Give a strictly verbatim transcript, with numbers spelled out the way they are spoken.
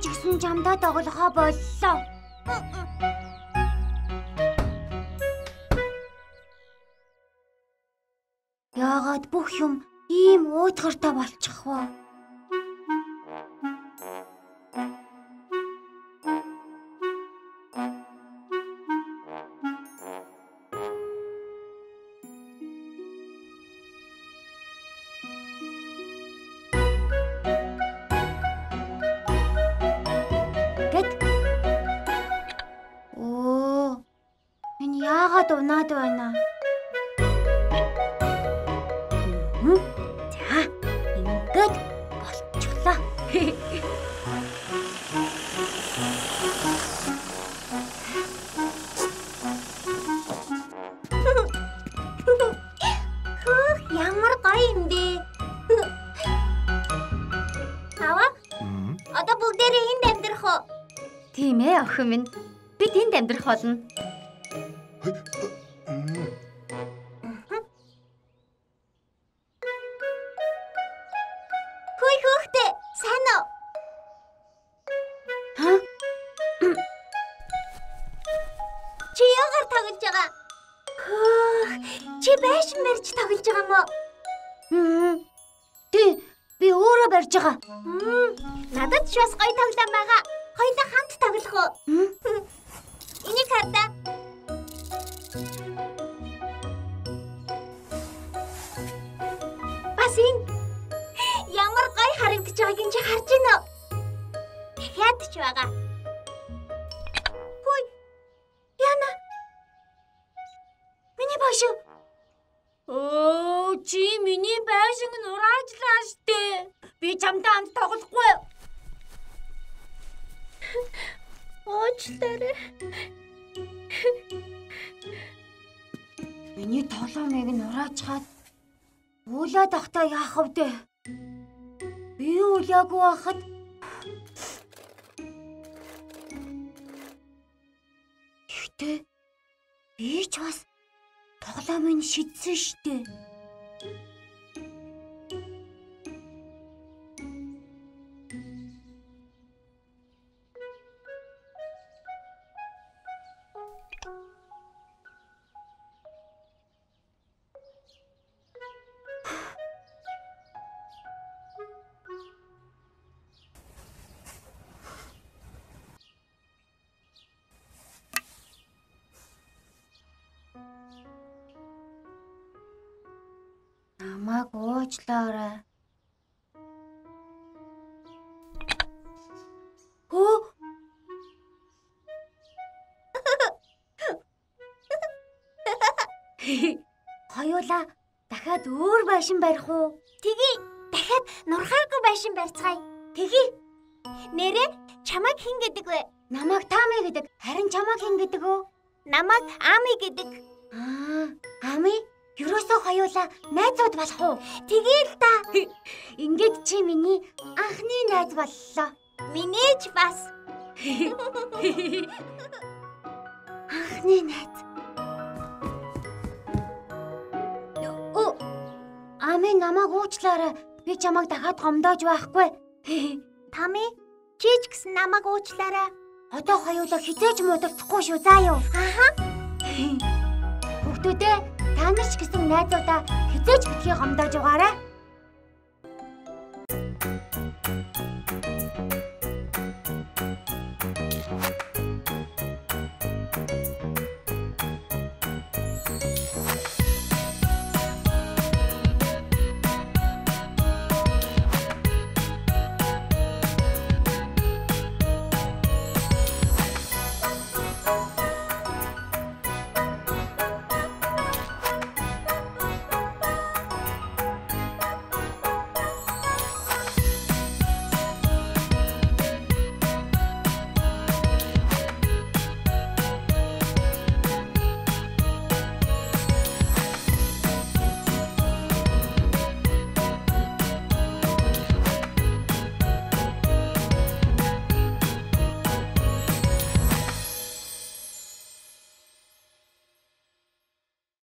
ч гэсэн чамдаа тоглохоо боллоо. Яагаад бүх юм ийм уутгартай болчих вэ? Оо. Энэ яагаад унаад байна? За, ингээд болчихлоо. Хөөе, ямар гоё юм бэ? Хава? Одоо бүгдээрээ энд амьдрах уу? Тийм ээ, охин минь. Бид энд амьдрах болно. Хөөе хөөхтэй, сайн уу? Ха? Чи яагаар тоглож байгаа? Хөөх, чи байшин барьж тоглож байгаа юм уу? Хм. Тэ, би өөрөө барьж байгаа. Надад ч бас гоё тоглоом байгаа. Хоёулаа хамт тоглох уу? Энийг хардаа. Бас энэ ямар гоё харагдаж байгааг энэ чи харж байна уу? Дахиад ч байгаа. Хөөе. Яна. Миний байшин. Оо, чи миний байшинг нураажлаа штэ. Би чамтай хамт тоглохгүй. Оочлаарай. Миний тоглоомыг нураачгаад уулаад ахтаа яах вэ? Би уулаагүй байхад Ихтэй би ч бас тоглоомыг шидсэн штэ. Намайг уучлаарай. Хөө? Хоёулаа дахиад өөр байшин барих уу? Тэгье. Дахиад нурхааргүй байшин барьцгаая. Тэгье. Нэрээ чамайг хэн гэдэг вэ? Намайг Тами гэдэг. Харин чамайг хэн гэдэг вэ? Намайг Ами гэдэг. Аа, Ами? Юуросоо хоёулаа найзууд болох уу? Тэгээл та. Ингээд чи миний анхны найз боллоо. Миний ч бас. Анхны найз. Оо. Ами намайг уучлаарай. Би чамайг дахиад гомдоож байхгүй. Тами, чи ч гэсэн намайг уучлаарай. Одоо хоёулаа хизээж муудалцахгүй шүү заа юу? Ааха. Хүүхдүүдээ та нар ч гэсэн найзуудаа хизээж битгий гомдоож угаарай.